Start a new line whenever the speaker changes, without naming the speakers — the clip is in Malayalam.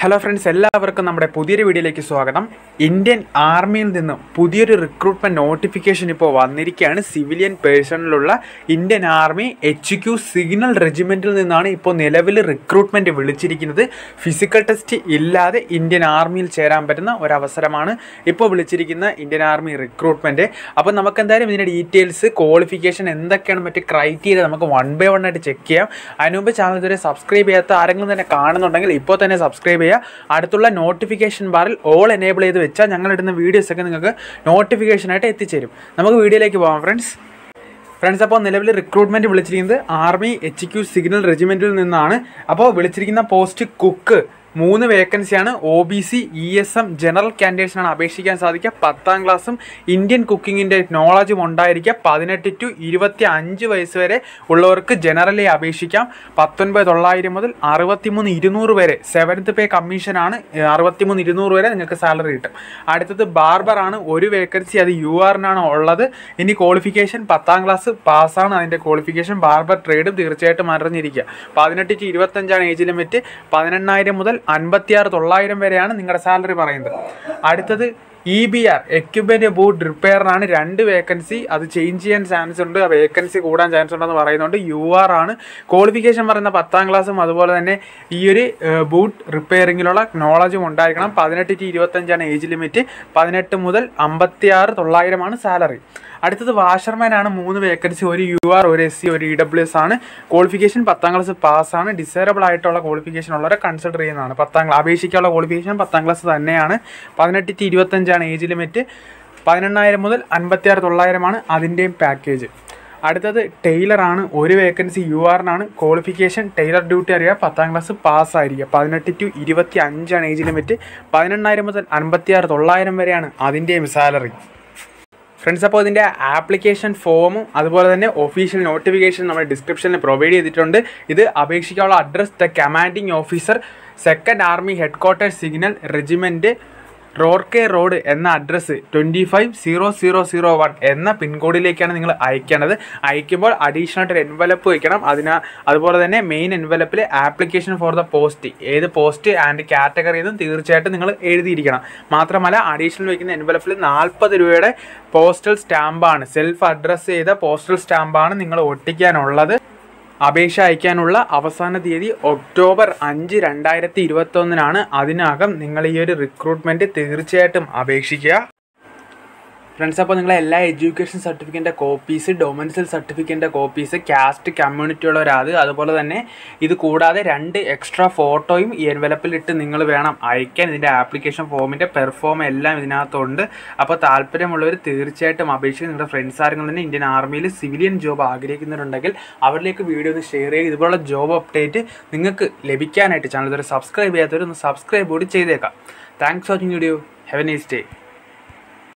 ഹലോ ഫ്രണ്ട്സ്, എല്ലാവർക്കും നമ്മുടെ പുതിയൊരു വീഡിയോയിലേക്ക് സ്വാഗതം. ഇന്ത്യൻ ആർമിയിൽ നിന്നും പുതിയൊരു റിക്രൂട്ട്മെൻറ്റ് നോട്ടിഫിക്കേഷൻ ഇപ്പോൾ വന്നിരിക്കുകയാണ്. സിവിലിയൻ പേഴ്സണിലുള്ള ഇന്ത്യൻ ആർമി HQ സിഗ്നൽ റെജിമെൻറ്റിൽ നിന്നാണ് ഇപ്പോൾ നിലവിൽ റിക്രൂട്ട്മെൻറ്റ് വിളിച്ചിരിക്കുന്നത്. ഫിസിക്കൽ ടെസ്റ്റ് ഇല്ലാതെ ഇന്ത്യൻ ആർമിയിൽ ചേരാൻ പറ്റുന്ന ഒരവസരമാണ് ഇപ്പോൾ വിളിച്ചിരിക്കുന്ന ഇന്ത്യൻ ആർമി റിക്രൂട്ട്മെൻറ്റ്. അപ്പോൾ നമുക്ക് എന്തായാലും ഇതിൻ്റെ ഡീറ്റെയിൽസ്, ക്വാളിഫിക്കേഷൻ എന്തൊക്കെയാണ്, മറ്റ് ക്രൈറ്റീരിയ നമുക്ക് വൺ ബൈ വൺ ആയിട്ട് ചെക്ക് ചെയ്യാം. അതിനുമുമ്പ് ചാനൽ ഇതുവരെ സബ്സ്ക്രൈബ് ചെയ്യാത്ത ആരെങ്കിലും തന്നെ കാണുന്നുണ്ടെങ്കിൽ ഇപ്പോൾ തന്നെ സബ്സ്ക്രൈബ് ചെയ്യുക. അടുത്തുള്ള നോട്ടിഫിക്കേഷൻ ബാറിൽ ഓൾ എനേബിൾ ചെയ്ത് വെച്ചാൽ ഞങ്ങളിടുന്ന വീഡിയോസൊക്കെ നിങ്ങൾക്ക് നോട്ടിഫിക്കേഷനായിട്ട് എത്തിച്ചേരും. നമുക്ക് വീഡിയോയിലേക്ക് പോകാം ഫ്രണ്ട്സ്. അപ്പോൾ നിലവിൽ റിക്രൂട്ട്മെൻറ്റ് വിളിച്ചിരിക്കുന്നത് ആർമി HQ സിഗ്നൽ റെജിമെൻറ്റിൽ നിന്നാണ്. അപ്പോൾ വിളിച്ചിരിക്കുന്ന പോസ്റ്റ് കുക്ക് 3 വേക്കൻസിയാണ്. OBC ESM ജനറൽ കാൻഡിഡേറ്റ്സിനാണ് അപേക്ഷിക്കാൻ സാധിക്കുക. 10ാം ക്ലാസ്സും ഇന്ത്യൻ കുക്കിങ്ങിൻ്റെ നോളജും ഉണ്ടായിരിക്കുക. 18 to 25 വയസ്സ് വരെ ഉള്ളവർക്ക് ജനറലി അപേക്ഷിക്കാം. 19,900 മുതൽ 63,200 വരെ 7th പേ കമ്മീഷനാണ്. 63,200 വരെ നിങ്ങൾക്ക് സാലറി കിട്ടും. അടുത്തത് ബാർബറാണ്, 1 വേക്കൻസി, അത് URനാണ് ഉള്ളത്. ഇനി ക്വാളിഫിക്കേഷൻ 10ാം ക്ലാസ് പാസ്സാണ് അതിൻ്റെ ക്വാളിഫിക്കേഷൻ. ബാർബർ ട്രേഡും തീർച്ചയായിട്ടും അറിഞ്ഞിരിക്കുക. 18 to 25 ഏജ് ലിമിറ്റ്. 18,000 മുതൽ 56,900 വരെയാണ് നിങ്ങളുടെ സാലറി പറയുന്നത്. അടുത്തത് EBR എക്യുപ്മെൻറ്റ് ബൂട്ട് റിപ്പയറിനാണ്. 2 വേക്കൻസി, അത് ചേഞ്ച് ചെയ്യാൻ ചാൻസ് ഉണ്ട്, വേക്കൻസി കൂടാൻ ചാൻസ് ഉണ്ടെന്ന് പറയുന്നുണ്ട്. UR ആണ്. ക്വാളിഫിക്കേഷൻ പറയുന്ന 10ാം ക്ലാസ്സും അതുപോലെ തന്നെ ഈ ഒരു ബൂട്ട് റിപ്പയറിങ്ങിലുള്ള നോളജും ഉണ്ടായിരിക്കണം. 18 to 25 ഏജ് ലിമിറ്റ്. 18 മുതൽ 56,900 സാലറി. അടുത്തത് വാഷർമാനാണ്. 3 വേക്കൻസി, 1 UR, 1 SC, 1 EWS ആണ്. ക്വാളിഫിക്കേഷൻ 10ാം ക്ലാസ് പാസ്സാണ്. ഡിസേബിൾ ആയിട്ടുള്ള ക്വാളിഫിക്കേഷൻ ഉള്ളവരെ കൺസിഡർ ചെയ്യുന്നതാണ്. 10ാം ക്ലാസ് അപേക്ഷിക്കാനുള്ള ക്വാളിഫിക്കേഷൻ 10ാം ക്ലാസ് തന്നെയാണ്. 18 to 25 ഏജ് ലിമിറ്റ്. 18,000 മുതൽ 56,900 അതിൻ്റെയും പാക്കേജ്. അടുത്തത് ടൈലറാണ്. 1 വേക്കൻസി, URനാണ്. ക്വാളിഫിക്കേഷൻ ടൈലർ ഡ്യൂട്ടി അറിയുക, 10ാം ക്ലാസ് പാസ്സായിരിക്കുക. 18 to 25 ഏജ് ലിമിറ്റ്. 18,000 മുതൽ 56,900 വരെയാണ് അതിൻ്റെയും സാലറി. ഫ്രണ്ട്സ്, അപ്പോൾ ഇതിൻ്റെ ആപ്ലിക്കേഷൻ ഫോമും അതുപോലെ തന്നെ ഒഫീഷ്യൽ നോട്ടിഫിക്കേഷൻ നമ്മൾ ഡിസ്ക്രിപ്ഷനിൽ പ്രൊവൈഡ് ചെയ്തിട്ടുണ്ട്. ഇത് അപേക്ഷിക്കാനുള്ള address the commanding officer, 2nd army headquarters signal regiment, Roorkee road എന്ന അഡ്രസ്സ് 250001 എന്ന പിൻകോഡിലേക്കാണ് നിങ്ങൾ അയക്കേണ്ടത്. അയക്കുമ്പോൾ അഡീഷണൽ ആയിട്ട് ഒരു എൻവലപ്പ് വയ്ക്കണം. അതുപോലെ തന്നെ മെയിൻ എൻവലപ്പിൽ ആപ്ലിക്കേഷൻ ഫോർ ദ പോസ്റ്റ്, ഏത് പോസ്റ്റ് ആൻഡ് കാറ്റഗറി എന്നും തീർച്ചയായിട്ടും നിങ്ങൾ എഴുതിയിരിക്കണം. മാത്രമല്ല അഡീഷണൽ വയ്ക്കുന്ന എൻവലപ്പിൽ 40 രൂപയുടെ പോസ്റ്റൽ സ്റ്റാമ്പാണ്, സെൽഫ് അഡ്രസ്സ് ചെയ്ത പോസ്റ്റൽ സ്റ്റാമ്പാണ് നിങ്ങൾ ഒട്ടിക്കാനുള്ളത്. അപേക്ഷ അയക്കാനുള്ള അവസാന തീയതി ഒക്ടോബർ 5, 2021 അതിനകം നിങ്ങൾ ഈ ഒരു റിക്രൂട്ട്മെൻറ്റ് തീർച്ചയായിട്ടും അപേക്ഷിക്കുക. ഫ്രണ്ട്സ്, അപ്പോൾ നിങ്ങൾ എല്ലാ എഡ്യൂക്കേഷൻ സർട്ടിഫിക്കറ്റിൻ്റെ കോപ്പീസ്, ഡൊമൻസിൽ സർട്ടിഫിക്കറ്റിൻ്റെ കോപ്പീസ്, കാസ്റ്റ് കമ്മ്യൂണിറ്റി ഉള്ളവരാത്, അതുപോലെ തന്നെ ഇത് കൂടാതെ 2 എക്സ്ട്രാ ഫോട്ടോയും ഈ എൻവലപ്പിലിട്ട് നിങ്ങൾ വേണം അയക്കാൻ. ഇതിൻ്റെ ആപ്ലിക്കേഷൻ ഫോമിൻ്റെ പെർഫോം എല്ലാം ഇതിനകത്തുണ്ട്. അപ്പോൾ താല്പര്യമുള്ളവർ തീർച്ചയായിട്ടും അപേക്ഷിച്ച് നിങ്ങളുടെ ഫ്രണ്ട്സ് ആരെങ്കിലും തന്നെ ഇന്ത്യൻ ആർമിയിൽ സിവിലിയൻ ജോബ് ആഗ്രഹിക്കുന്നുണ്ടെങ്കിൽ അവരിലേക്ക് വീഡിയോ ഒന്ന് ഷെയർ ചെയ്യുക. ഇതുപോലുള്ള ജോബ് അപ്ഡേറ്റ് നിങ്ങൾക്ക് ലഭിക്കാനായിട്ട് ചാനൽ ഇതുവരെ സബ്സ്ക്രൈബ് ചെയ്യാത്തവർ ഒന്ന് സബ്സ്ക്രൈബ് കൂടി ചെയ്തേക്കാം. Thanks for watching video. Have a nice day.